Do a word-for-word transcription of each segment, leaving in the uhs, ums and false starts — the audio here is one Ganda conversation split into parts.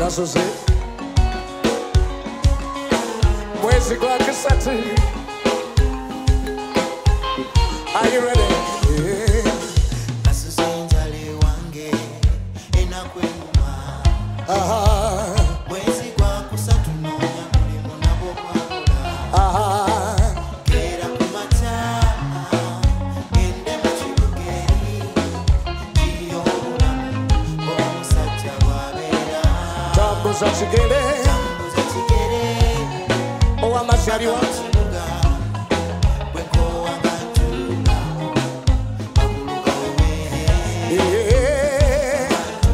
Nasose mwezi kwa kisatu. Are you ready? Yeah. Nasose njale wange enakwema. Aha. Mwezi kwa kusatu nonya mulimo nabo kwakola. Aha. Kera kumata ende mu kibugeri kiyobula omusajja wabeera. Tambuza kigere Tambuza kigere ow'amakyali wa kibuga bwekowa ng'atuula obuluga weweere. yeah.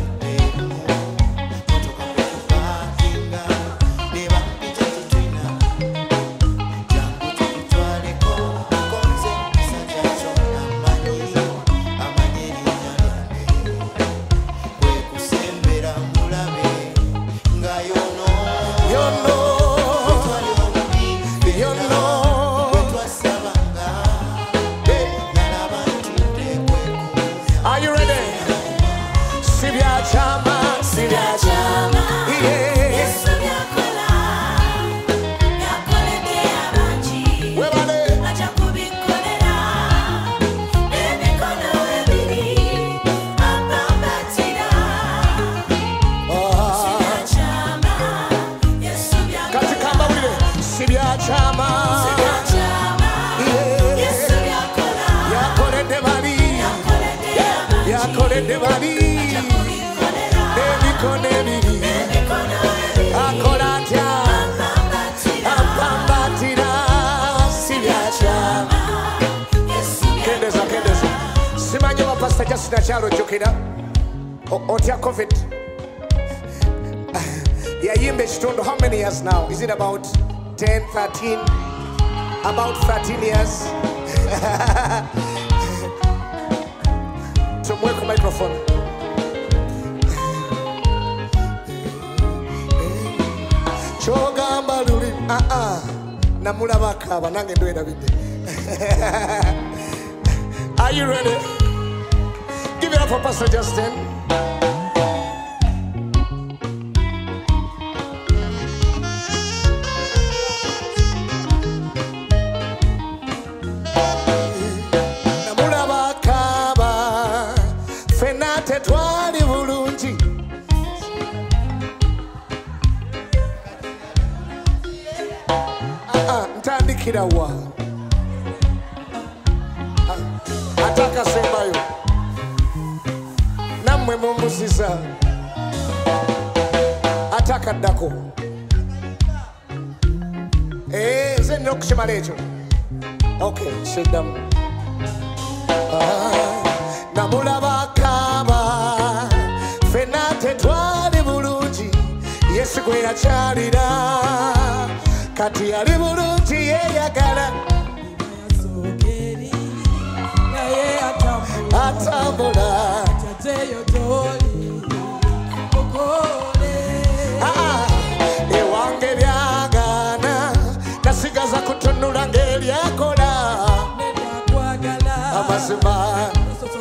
Motoka kwekupakinga leba mpita tutwina jangu tukutwaleko konze musajja kyonna mmanyi amanyi erinnya lyange kwekusembera mulabe nga yono Yono, twali obubi yono. twasabanga nalaba ntudde kwekuuza. Are you ready? Sibya chama, sibya chama. Yeah. Webale. Katika mawile, sibya chama. Yakolede bali, yakolede bali. Emikono ebiri, akola atya, apambatira. Sibya chama. Kendeza, kendeza. Simanyi wa Pastor Justin Acharo jukira. Otya COVID. Yayimbe kitundu. How many years now? Is it about ten, thirteen? About thirteen years. Tumweko microphone. Chogamba luli. Ah ah. Namulaba akaba nange ndwerabidde. Are you ready? Give it up for Pastor Justin. Namulaba akaba fena tetwali bulungi. Ah ah, ntandikira wa ataka sembayo namwe mumuziza ataka ddako. Eh, nze nina okukimala ekyo. Okay, sheddamu. Ah, namulaba akaba fena tetwali bulungi. Yesu gwe yakyalira kati ali bulungi yeeyagala. Atambula ah, ewange byagana nasigaza kutunula ng'eryakola amazima.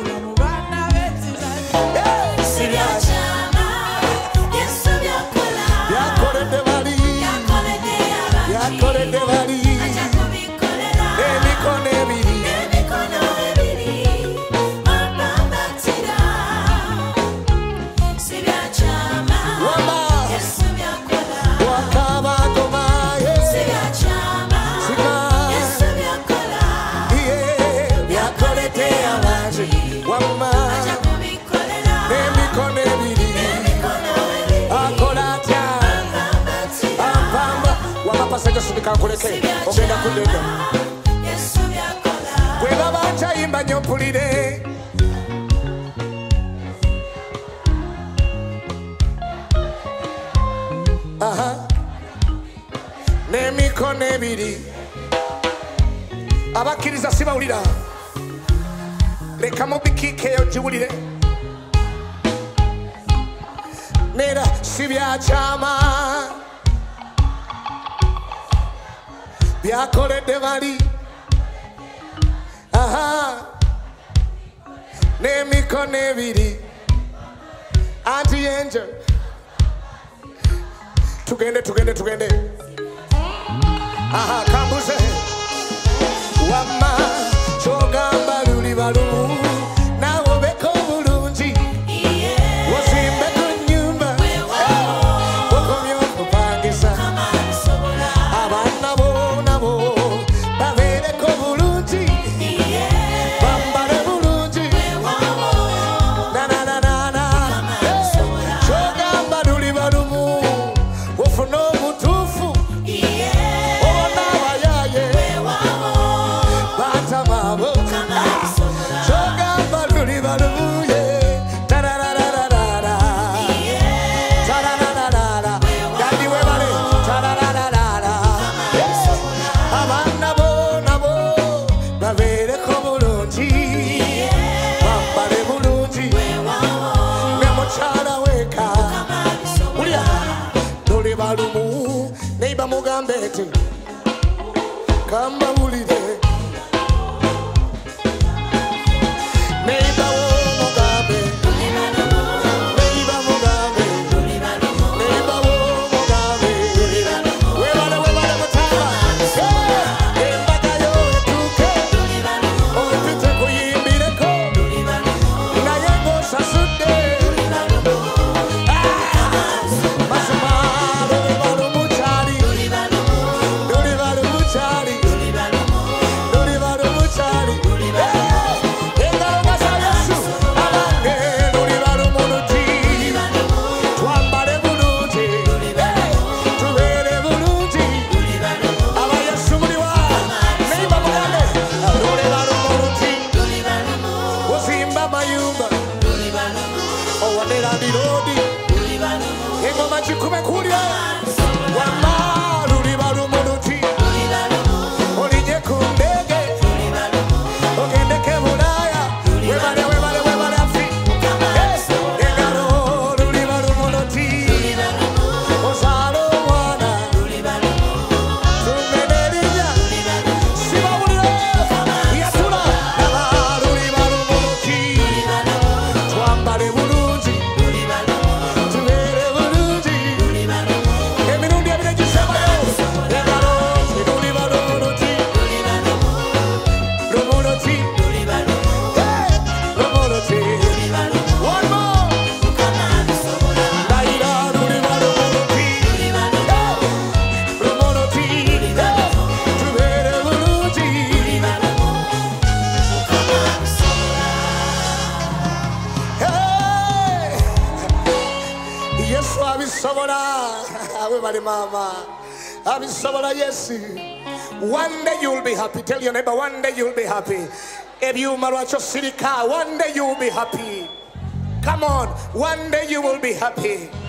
Byakoledde bali, byakoledde bali. Emikono ebiri kankuleke ogenda kundega gwe babanja yimba nnyo mpulire. Aha. N'emikono ebiri abakkiriza sibawulira leka mubikiikeyo giwulire. Neera si byakyama byakoledde bali. Aha. N'emikono ebiri Auntie Angel tugende tugende tugende. Aha, kambuze wama chogamba luli balu nawo beko bulungi wazimbe ku nyumba wakomyo kupangisa abana bo nabo babereko bulungi bambale bulungi na na na na na chogamba luli balu wofuna omutuufu ona bayaye batamabo chogamba luli baluye tararararara tararararara dadi we bale tararararara abana bo nabo babereko bulungi bambale bulungi ne mukyala weka ulya luli balumu neiba mugambe eti kamba bulire neiba wo mugambe neiba mugambe neiba wo mugambe webale webale mutaba embaga yo etuke opite kuyimbireko naye ng'osasudde masoma luli balumu kyali luli balumu kyali luli balumu kyali engalo ngasa yesu abange luli balumu luti twambale bulungi tubeere bulungi aba yesu muliwa neiba mugambe luli balumu luti ozimba mayumba owanera birodi engoma kikube kulya wama luli balumu luti olinye ku ndege ogendeke bulaya webale webale webale afi engalo luli balumu luti ozaala omwana tumene erinnya sibawulire yatula aba luli balumu luti twambale bulungi tubeere bulungi emirundi ebiri gisembayo engalo luli balumu luti lumu luti lumu luti one more ndayira luli balumu luti lumu luti tubeere bulungi Hey! Yesu abisobola awe bali mama abisobola yesu. One day you'll be happy. Tell your neighbor, one day you'll be happy. Ebyuma lwakyo sirika, one day you'll be happy. Come on, one day you will be happy.